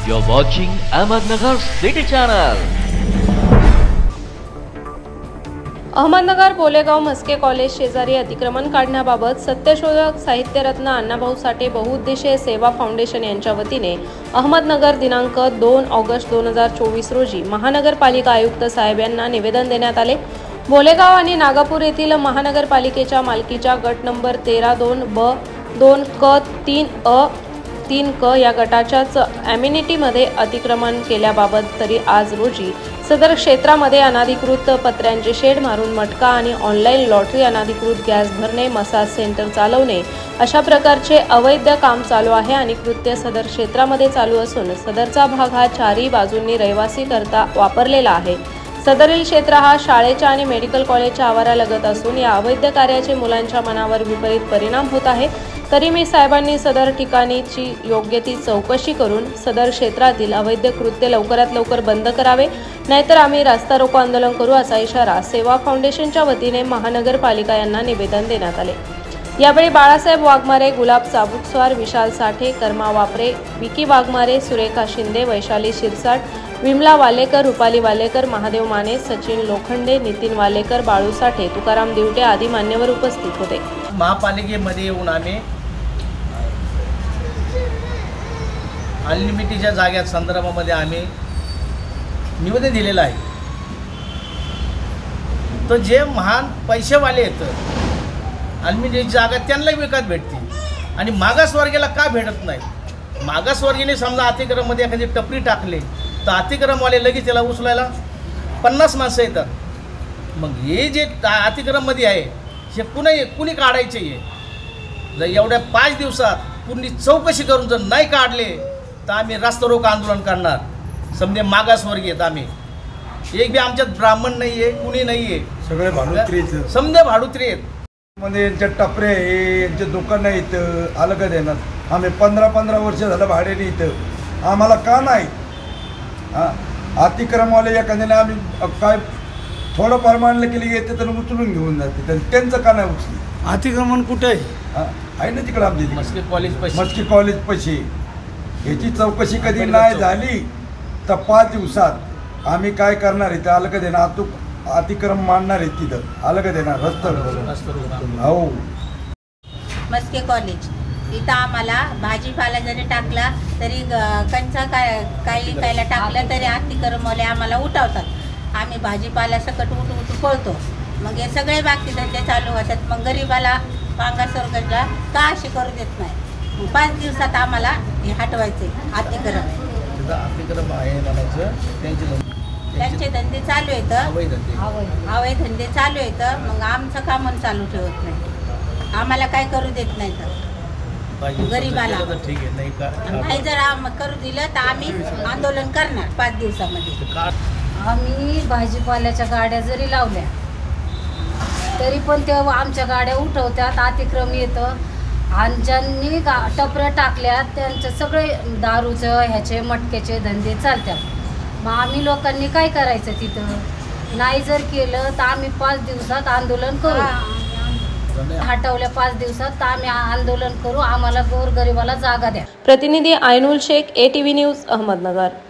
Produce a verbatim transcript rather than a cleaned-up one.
You're watching Ahmednagar City Channel. Ahmednagar Bolegaon Mhaske college शेजारी अतिक्रमण काढण्याबाबत सत्यशोधक साहित्यरत्न अण्णाभाऊ साठे बहुउद्देशीय सेवा फाउंडेशन यांच्या वतीने अहमदनगर दिनांक दोन ऑगस्ट दोन हजार चोवीस रोजी महानगरपालिका आयुक्त साहेब यांना निवेदन देण्यात आले। बोलेगाव आणि नागापूर येथील महानगरपालिकेच्या मालकीच्या गट नंबर तेरा दोन ब दोन क तीन अ तीन क या गटाच्याच ॲम्युनिटीमध्ये अतिक्रमण केल्याबाबत तरी आज रोजी सदर क्षेत्रामध्ये अनाधिकृत पत्र्यांचे शेड मारून मटका आणि ऑनलाईन लॉटरी, अनाधिकृत गॅस भरणे, मसाज सेंटर चालवणे अशा प्रकारचे अवैध काम चालू आहे आणि कृत्य सदर क्षेत्रामध्ये चालू असून सदरचा भाग हा चारही बाजूंनी रहिवासी करता वापरलेला आहे। सदरील क्षेत्र हा शाळेच्या आणि मेडिकल कॉलेजच्या आवारालगत असून या अवैध कार्याचे मुलांच्या मनावर विपरीत परिणाम होत आहे। तरी मी साहेबांनी सदर ठिकाणीची योग्य ती चौकशी करून सदर क्षेत्रातील अवैध कृत्य लवकरात लवकर बंद करावे, नाहीतर आम्ही रास्ता रोको आंदोलन करू असा इशारा सेवा फाउंडेशनच्या वतीने महानगरपालिका यांना निवेदन देण्यात आले। यावेळी बाळासाहेब वाघमारे, गुलाब चाबुकस्वार, विशाल साठे, कर्मा वापरे, विकी वाघमारे, सुरेखा शिंदे, वैशाली शिरसाट, विमला वालेकर, रुपाली वालेकर, महादेव माने, सचिन लोखंडे, नितीन वालेकर, बाळू साठे, तुकाराम दिवटे आदी मान्यवर उपस्थित होते। महापालिकेमध्ये येऊन आम्ही अनलिमिटेडच्या जाग्यात संदर्भामध्ये आम्ही निवेदन दिलेलं आहे। तो जे महान पैसेवाले आहेत अनलिमिटेड जागा त्यांना विकत भेटते आणि मागासवर्गीयाला का भेटत नाही? मागासवर्गीयाने समजा अतिक्रममध्ये एखादी टपरी टाकले तर अतिक्रमवाले लगेच त्याला उचलायला पन्नास माणसं येतात। मग हे जे अतिक्रममध्ये आहे हे कुणी कुणी काढायचे आहे? जर एवढ्या पाच दिवसात पूर्ण चौकशी करून जर नाही काढले तर आम्ही रास्ता रोको आंदोलन करणार। समजे मागासवर्गीय आहेत आम्ही, एक बी आमच्यात ब्राह्मण नाही आहे, कुणी नाही आहे, सगळे भाडुत्री समजे भाडुत्री आहेत। मध्ये यांच्या टपरे हे यांचे दुकान आहेत अलग देणार। आम्ही पंधरा पंधरा वर्ष झालं भाड्याने इथं, आम्हाला का नाही? हां, अतिक्रमवाले एखाद्याने आम्ही काय थोडं परमानलं केली येते तर उचलून घेऊन जाते, तर त्यांचं का नाही उचली? अतिक्रमण कुठे आहे? हां, आहे ना तिकडं आमच्या मस्के कॉलेज पैसे मस्के कॉलेज पैसे। ह्याची चौकशी कधी नाही झाली तर पाच दिवसात आम्ही काय करणार आहे? ते अलग देणार, आतू अतिक्रम मांडणार आहे तिथं, अलग देणार रस्ता। हो, मस्के कॉलेज इथं आम्हाला भाजीपाला जरी टाकला तरी कंचा काय काही कायला टाकलं तरी अतिक्रमवाले आम्हाला उठवतात। आम्ही भाजीपाला सकट उठ उठ पळतो, मग हे सगळे बाकी धंदे चालू होतात। मग गरिबाला मागासवर्गाला का अशी करू देत नाही? पाच दिवसात आम्हाला हे हटवायचे अतिक्रम अतिक्रम आहे म्हणायचं। त्यांचे त्यांचे धंदे चालू आहेत, अवैध धंदे चालू आहेत। मग आमचं काम चालू ठेवत नाही, आम्हाला काय करू देत नाही। तर गरिबाला ठीक आहे, नाही का नाही जर करू दिलं तर आम्ही आंदोलन करणार पाच दिवसामध्ये। आम्ही भाजीपाल्याच्या गाड्या जरी लावल्या तरी पण तेव्हा आमच्या गाड्या उठवतात, अतिक्रम येतं आणि ज्यांनी गा टपऱ्या टाकल्या त्यांचे सगळे दारूचं ह्याचे मटक्याचे धंदे चालतात। मग आम्ही लोकांनी काय करायचं? तिथं नाही जर केलं तर आम्ही पाच दिवसात आंदोलन करू, हटवल्या पाच दिवसात तर आम्ही आंदोलन करू, आम्हाला गोरगरिबाला जागा द्या। प्रतिनिधी Ainul Shaikh, A T V news, Ahmednagar.